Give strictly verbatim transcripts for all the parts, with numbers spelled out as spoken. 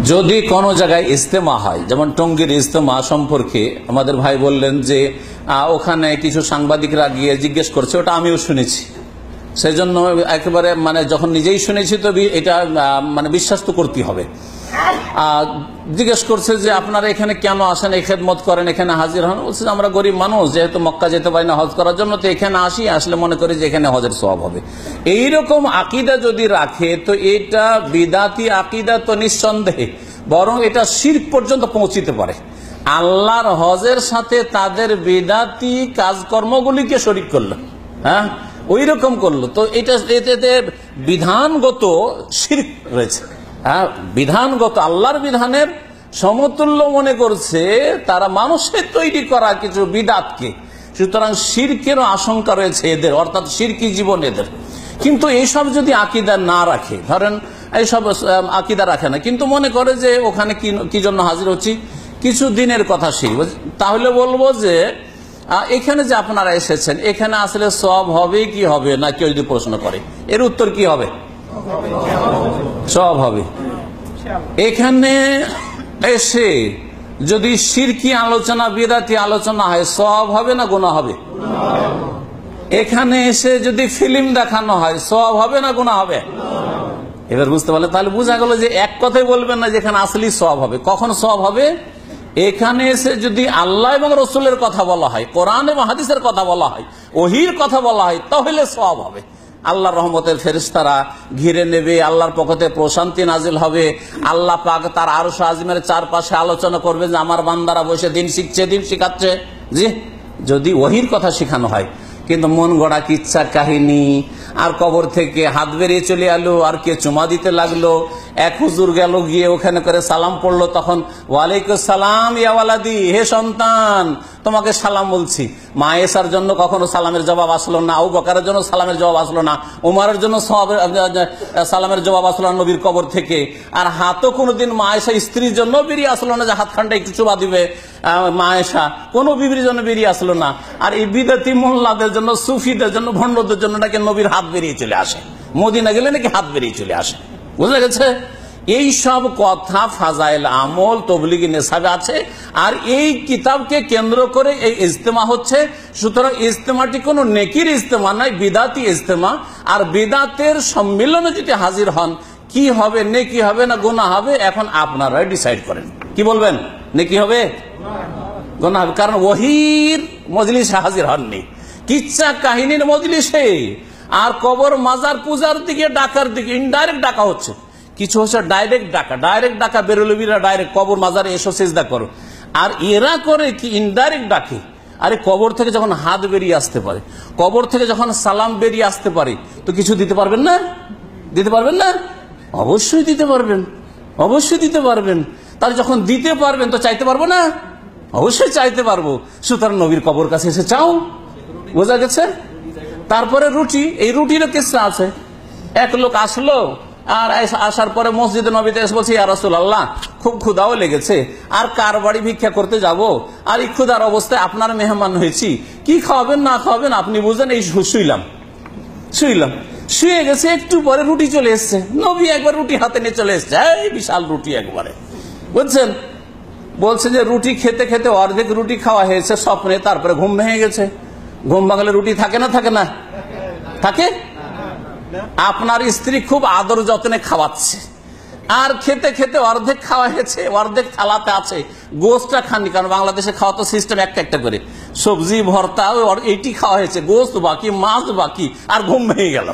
যদি কোনো জায়গায় ইজতেমা হয়, যেমন টঙ্গীর ইজতেমা সম্পর্কে আমাদের ভাই বললেন যে ওখানে কিছু সাংবাদিকরা গিয়ে জিজ্ঞেস করছে, ওটা আমিও শুনেছি, সেই জন্য একেবারে মানে যখন নিজেই শুনেছি তো এটা মানে বিশ্বাস তো করতে হবে। জিজ্ঞেস করছে যে আপনারা এখানে কেন আসেন, এই খেদমত করেন, এখানে হাজির হন? বলছে আমরা গরিব মানুষ, যেহেতু মক্কা যেতে পারি না হজ করার জন্য, তো এখানে আসি, আসলে মনে করি যে এখানে হজের সওয়াব হবে। এইরকম আকিদা যদি রাখে তো এটা বিদাতি আকিদা তো নিঃসন্দেহে, বরং এটা শিরক পর্যন্ত পৌঁছিতে পারে। আল্লাহর হজের সাথে তাদের বিদাতি কাজকর্মগুলিকে শরীক করলো, হ্যাঁ ওই রকম করলো, তো এটা এতে বিধানগত শিরক রয়েছে। হ্যাঁ, বিধানগত আল্লাহর বিধানের সমতুল্য মনে করছে তারা মানুষের তৈরি করা কিছু বিদাতকে, সুতরাং শিরকেরও আশঙ্কা রয়েছে এদের, অর্থাৎ শিরকি জীবন এদের। কিন্তু এইসব যদি আকিদা না রাখে, ধরেন এইসব আকিদা রাখে না, কিন্তু মনে করে যে ওখানে কি জন্য হাজির হচ্ছি, কিছু দিনের কথা শিখব, তাহলে বলবো যে এখানে যে আপনারা এসেছেন এখানে আসলে সওয়াব হবে কি হবে না, কেউ যদি প্রশ্ন করে এর উত্তর কি হবে? সওয়াব হবে। এখানে এসে যদি শিরকি আলোচনা বিদাতি আলোচনা হয় সওয়াব হবে না গুনাহ হবে? এখানে এসে যদি ফিল্ম দেখানো হয় সওয়াব হবে না গুনাহ হবে? এবার বুঝতে পারলে, তাহলে বোঝা গেল যে এক কথাই বলবেন না যেখানে আসলে সওয়াব হবে। কখন সওয়াব হবে? এখানে এসে যদি আল্লাহ এবং রসুলের কথা বলা হয়, কোরআন এবং হাদিসের কথা বলা হয়, ওহির কথা বলা হয়, তাহলে সওয়াব হবে। আল্লাহর রহমতের ফেরেশতারা ঘিরে নেবে, আল্লাহর পক্ষ থেকে প্রশান্তি নাজিল হবে, আল্লাহ পাক তার আরশ আজিমের চারপাশে আলোচনা করবে যে আমার বান্দারা বসে দিন শিখছে, দিন শিখাচ্ছে। জি, যদি ওহির কথা শেখানো হয়। কিন্তু মন গড়া কিচ্ছা কাহিনী, আর কবর থেকে হাত বেরিয়ে চলে এলো, আর কে চুমা দিতে লাগলো, এক হুজুর গেল গিয়ে ওখানে করে সালাম পড়লো, তখন ওয়ালাইকুম সালাম ইয়া ওয়ালাদি, হে সন্তান তোমাকে সালাম বলছি। মা এসার জন্য কখনো সালামের জবাব আসলো না, আবু বকরের জন্য সালামের জবাব আসলো না, উমরের জন্য সালামের জবাব আসলো না নবীর কবর থেকে। আর হাতও কোনোদিন মা এসা স্ত্রীর জন্য বেরিয়ে আসলো না যে হাতখানটা একটু চুমা দিবে, মা এসা কোনো বিবির জন্য বেরিয়ে আসলো না। আর এই বিদাতি মোল্লাদের জন্য, সুফিদের জন্য, ভণ্ডদের জন্য নাকি নবীর হাত বেরিয়ে চলে আসে, মদিনা গেলে নাকি হাত বেরিয়ে চলে আসে। বুঝা গেছে? এই সব কথা ফাজাইল আমল তবলিগি নেশাবে আছে, আর এই কিতাবকে কেন্দ্র করে এই ইজতেমা হচ্ছে। সুতরাং ইজতেমাটি কোনো নেকির ইজতেমা নয়, বিদাতি ইজতেমা। আর বিদাতের সম্মিলনে যদি হাজির হন, কি হবে, নেকি হবে না গুনাহ হবে, এখন আপনারাই ডিসাইড করেন। কি বলবেন, নেকি হবে গুনাহ হবে? কারণ ওহির মজলিসে হাজির হননি, কিচ্ছা কাহিনীর মজলিসে, আর কবর মাজার পূজার দিকে ডাকার দিকে ইনডাইরেক্ট ডাকা হচ্ছে। কিছু হচ্ছে ডাইরেক্ট ডাকা, ডাইরেক্ট ডাকা বেরোলবিরা ডাইরেক্ট কবর মাজারে এসো সিজদা করো। আর এরা করে কি ইনডাইরেক্ট ডাকে। আরে কবর থেকে যখন হাত বেরিয়ে আসতে পারে, কবর থেকে যখন সালাম বেরিয়ে আসতে পারে, তো কিছু দিতে পারবেন না? দিতে পারবেন না? অবশ্যই দিতে পারবেন, অবশ্যই দিতে পারবেন। তাহলে যখন দিতে পারবেন তো চাইতে পারবো না? অবশ্যই চাইতে পারবো। সুতরাং নবীর কবর কাছে এসে চাও। বোঝা গেছে? তারপরে রুটি, এই রুটিরও কিসসা আছে। এক লোক আসলো, আর আসার পরে মসজিদে নবীতে এসে বলছে, ইয়া রাসূলুল্লাহ খুব ক্ষুধাও লেগেছে, আর কার বাড়ি ভিক্ষা করতে যাব, আর এই ক্ষুধার অবস্থায় আপনার মেহমান হয়েছি, কি খাওয়াবেন না খাওয়াবেন আপনি বুঝেন। এই শুইলাম শুইলাম শুয়ে গেছে, একটু পরে রুটি চলে এসছে, নবী একবার রুটি হাতে নিয়ে চলে এসছে, এই বিশাল রুটি একবারে, বুঝছেন। বলছে যে রুটি খেতে খেতে অর্ধেক রুটি খাওয়া হয়েছে স্বপ্নে, তারপরে ঘুম ভেঙে গেছে। ঘুম ভাঙলে রুটি থাকে না থাকে না? থাকে। আপনার স্ত্রী খুব আদর যত্নে খাওয়াচ্ছে, আর খেতে খেতে অর্ধেক খাওয়া হয়েছে, অর্ধেক থালাতে আছে, গোস্তটা খাননি, কারণ বাংলাদেশে খাওয়া তো সিস্টেম একটা একটা করে, সবজি ভর্তা এইটি খাওয়া হয়েছে, গোস্ত বাকি, মাছ বাকি, আর ঘুম ভেঙে গেল।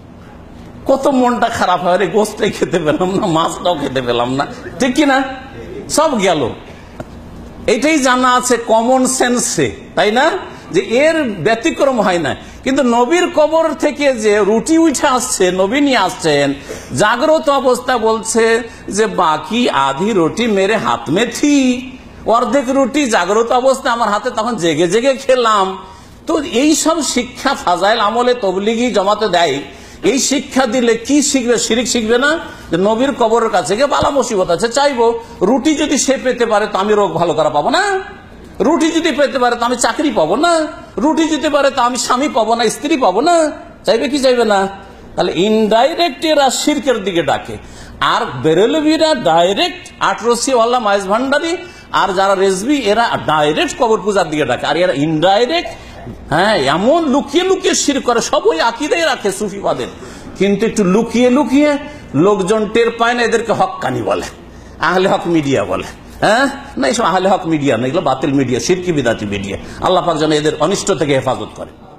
কত মনটা খারাপ হয়, রে গোস্তটাই খেতে পেলাম না, মাছটাও খেতে পেলাম না, ঠিক কিনা? সব গেল। এটাই জানা আছে কমন সেন্সে, তাই না, যে এর ব্যতিক্রম হয় না। কিন্তু নবীর কবর থেকে যে রুটি উঠে আসছে, নবী নিয়ে আসছেন জাগ্রত অবস্থা, বলছে যে বাকি আধি রুটি মেরে হাত মে থি, অর্ধেক রুটি জাগ্রত অবস্থা আমার হাতে, তখন জেগে জেগে খেলাম। তো এই সব শিক্ষা ফাজাইল আমলে তবলিগি জমাতে দেয়। এই শিক্ষা দিলে কি শিখবে? শিরিক শিখবে না? যে নবীর কবরের কাছে গিয়ে বালা মুসিবত আছে চাইবো, রুটি যদি সে পেতে পারে তো আমি রোগ ভালো করা পাবো না, রুটি যদি পেতে পারে তো আমি চাকরি পাবো না, রুটি যদি পারে তো আমি স্বামী পাবো না, স্ত্রী পাবো না, চাইবে কি চাইবে না? তাহলে ইনডাইরেক্ট এরা শিরকের দিকে ডাকে। আর বেরেলভিরা ডাইরেক্ট আটরসি ওয়াল্লা মাইজ ভান্ডারি আর যারা রেজবি এরা ডাইরেক্ট কবর পূজার দিকে ডাকে, আর এরা ইনডাইরেক্ট হ্যাঁ এমন লুকিয়ে লুকিয়ে শিরক করে। সব ওই আকিদাই রাখে সুফিবাদের, কিন্তু একটু লুকিয়ে লুকিয়ে লোকজন টের পায় না, এদেরকে হক্কানি বলে, আহলে হক মিডিয়া বলে। হ্যাঁ না, এইসব আহলে হক মিডিয়া না, এগুলো বাতিল মিডিয়া, শিরকি বিদাতি মিডিয়া। আল্লাহ পাক যেন এদের অনিষ্ট থেকে হেফাজত করে।